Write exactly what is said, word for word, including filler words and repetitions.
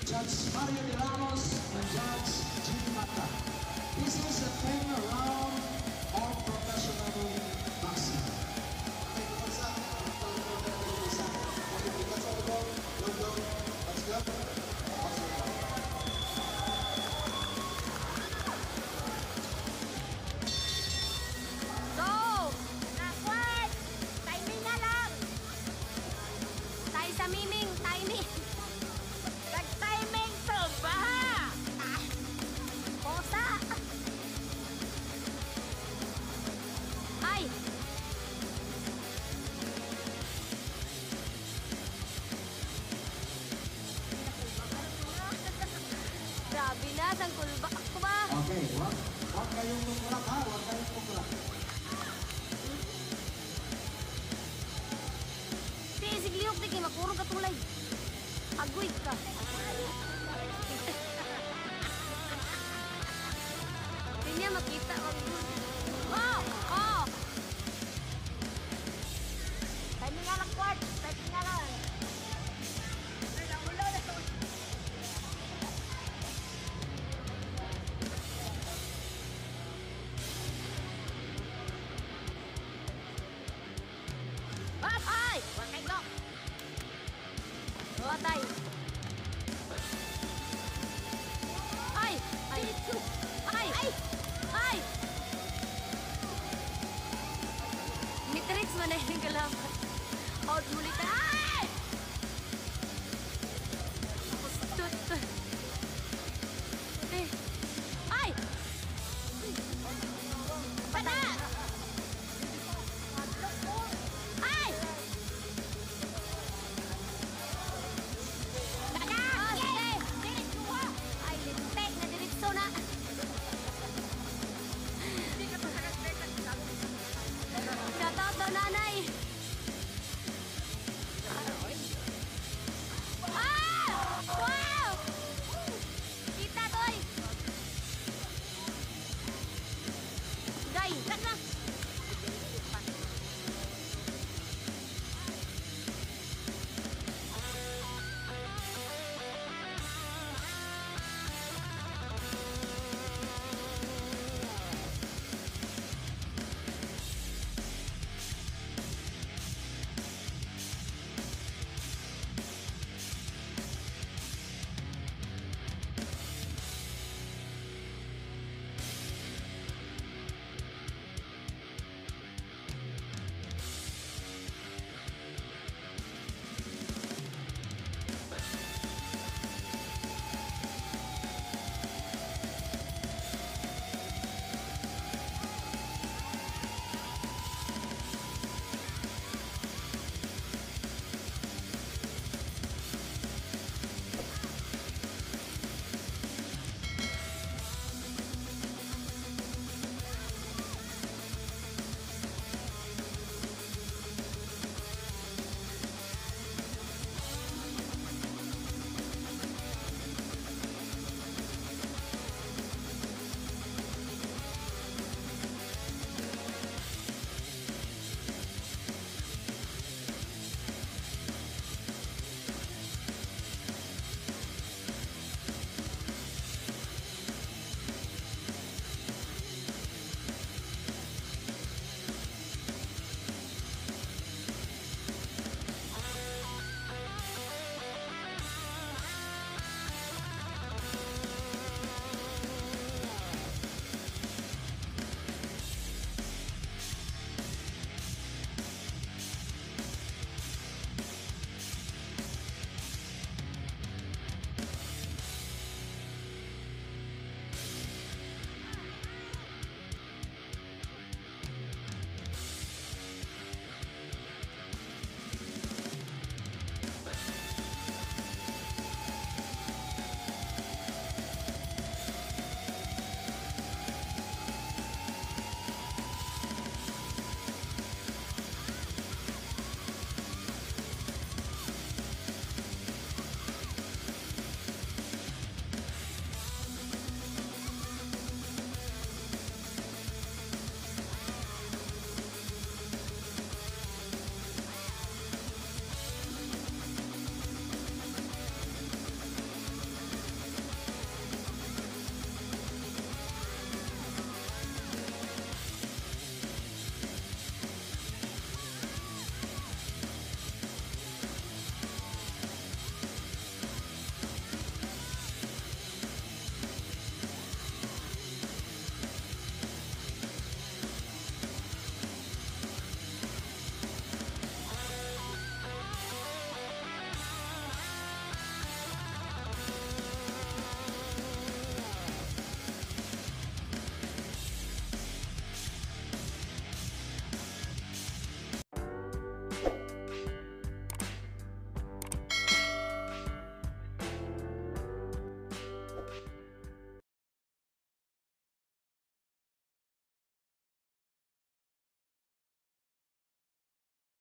Judge Mario De Ramos and Judge Jimmy Mata. This is a ten round of professional boxing. So, Nakwat! Timing na lang! Tayo sa miming, timing! Nag-timing to ba? Ah, Posa! Ay! Grabe na, sangkulbak ako ba? Okay, wag, wag kayong tungkulak ha, wag kayong tungkulak. Sigliok di kay makurong katulay. Agoy ka. Hindi niya makita. Oh! Oh! Timing nga lang, Quart. Timing nga lang. Ay, nakulo na ito. Hop! Ay! Huwag kayo go! Batay! Ay! Ay! Ay! Ay! Ay! Matrix man na yung kalaban. Out muli tayo.